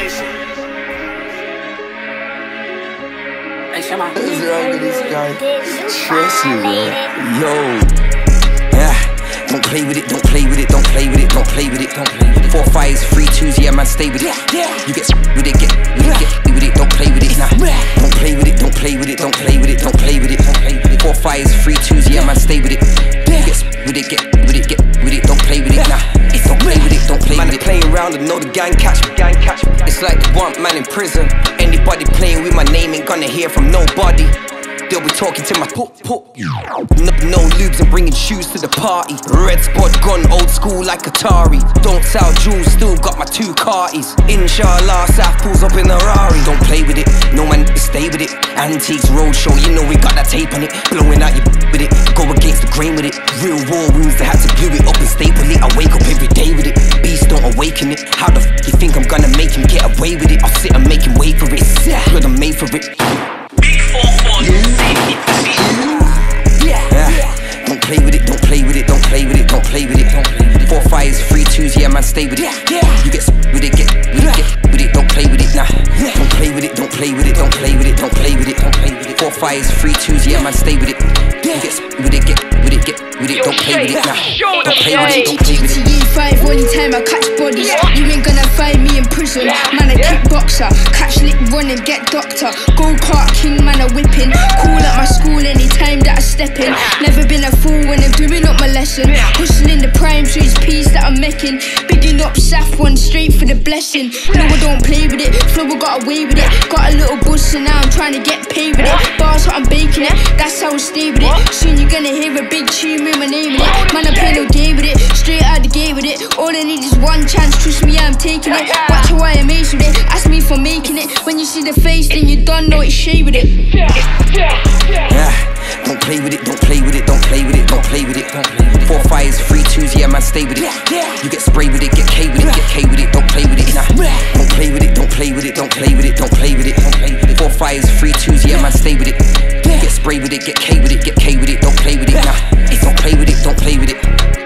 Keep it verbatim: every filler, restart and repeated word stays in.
Crazy. What's wrong with this guy? Stressing, man. Yo. Yeah. Don't play with it, don't play with it, don't play with it, don't play with it, don't play with it. Four fives, three twos, yeah man, stay with it. You get with it, get with it, get with it, don't play with it, nah. Don't play with it, don't play with it, don't play with it, don't play with it, don't play with it. Four fives, three twos, yeah man, stay with it. You get with it, get with it, get with it, don't play with it, nah. Don't play with it, don't play with it. Man, playing around and know the gang catch me, gang catch me. It's like the one man in prison. Anybody playing with my name ain't gonna hear from nobody. They'll be talking to my pop pop. No, no lubes and bringing shoes to the party. Red spot gone old school like Atari. Don't sell jewels, still got my two carties. Inshallah, Saf pulls up in a Rari. Don't play with it, no man stay with it. Antiques roadshow, you know we got that tape on it. Blowing out your with it, go against the grain with it. Real war wounds, they had to glue it up and staple it. I wake up every day with it, beast don't awaken it. How the f you think I'm gonna make him get away with it? I'll sit and make him wait for it. Good, I'm made for it. Big four four, yeah. Yeah. Don't play with it, don't play with it, don't play with it, don't play with it, don't play with it. Four fives, three twos, yeah man, stay with it. You get with it, get with it, get with it, don't play with it, nah. Don't play with it, don't play with it, don't play with it, don't play with it, don't play with it. Four fives, three twos, yeah man, stay with it. You get with it, get with it, get with it, don't play with it, nah. Don't play with it, don't play with it. G T E five, only time I catch bodies. You ain't gonna find me in prison. Man, a kickboxer, catch lick, run and get doctor. Go-kart king, man, a whipping. Cool at my school anytime that I step in. Never been a fool when I'm doing up my lesson. Hustling the prime, so it's peace that I'm making. Bigging up Safone, straight for the blessing. No, I don't play with it, flow, I got away with it. Got a little bus and now I'm trying to get paid with it. Bars hot, I'm baking it, that's how I stay with it. Soon you're gonna hear a big tune with my name in it. Man, I play no game with it, straight out the gate with it. All I need is one chance, trust me, I'm taking it. Watch how I amaze with it, ask me for making it. When you see the face, then you don't know it's Shay with it. Yeah. Don't play with it, don't play with it, don't play with it, don't play with it, don't play with it. Four fives, three twos, yeah man, stay with it. You get sprayed with it, get K with it, get K with it, don't play with it, nah. Don't play with it, don't play with it, don't play with it, don't play with it, don't play with it. Four fives, three twos, yeah man, stay with it. You get sprayed with it, get K with it, get K with it, don't play with it, nah. Don't play with it, don't play with it.